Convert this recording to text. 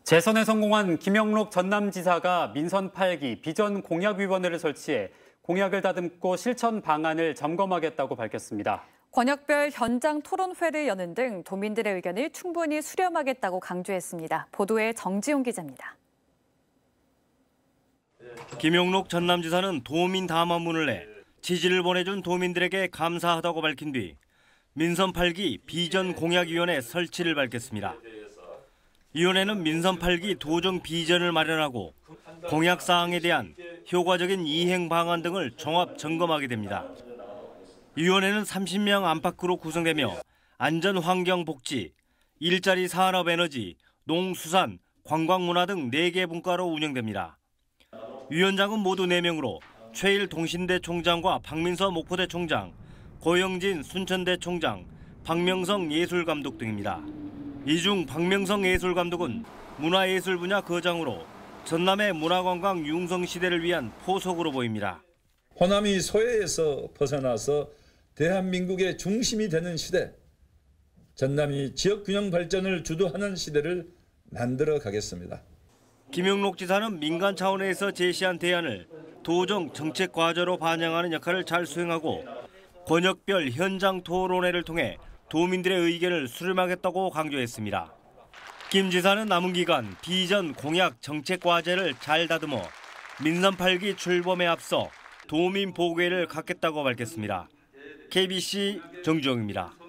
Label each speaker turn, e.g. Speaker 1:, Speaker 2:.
Speaker 1: 재선에 성공한 김영록 전남지사가 민선 8기 비전공약위원회를 설치해 공약을 다듬고 실천 방안을 점검하겠다고 밝혔습니다.
Speaker 2: 권역별 현장 토론회를 여는 등 도민들의 의견을 충분히 수렴하겠다고 강조했습니다. 보도에 정지용 기자입니다.
Speaker 3: 김영록 전남지사는 도민 담화문을 내 지지를 보내준 도민들에게 감사하다고 밝힌 뒤 민선 8기 비전공약위원회 설치를 밝혔습니다. 위원회는 민선 8기 도정 비전을 마련하고 공약 사항에 대한 효과적인 이행 방안 등을 종합 점검하게 됩니다. 위원회는 30명 안팎으로 구성되며 안전, 환경, 복지, 일자리, 산업, 에너지, 농수산, 관광문화 등 4개 분과로 운영됩니다. 위원장은 모두 4명으로 최일 동신대 총장과 박민서 목포대 총장, 고영진 순천대 총장, 박명성 예술감독 등입니다. 이 중 박명성 예술감독은 문화예술 분야 거장으로 전남의 문화관광 융성시대를 위한 포석으로 보입니다.
Speaker 4: 호남이 소외에서 벗어나서 대한민국의 중심이 되는 시대, 전남이 지역균형 발전을 주도하는 시대를 만들어 가겠습니다.
Speaker 3: 김영록 지사는 민간 차원에서 제시한 대안을 도정 정책 과제로 반영하는 역할을 잘 수행하고 권역별 현장 토론회를 통해 도민들의 의견을 수렴하겠다고 강조했습니다. 김 지사는 남은 기간 비전 공약 정책 과제를 잘 다듬어 민선 8기 출범에 앞서 도민 보고회를 갖겠다고 밝혔습니다. KBC 정주영입니다.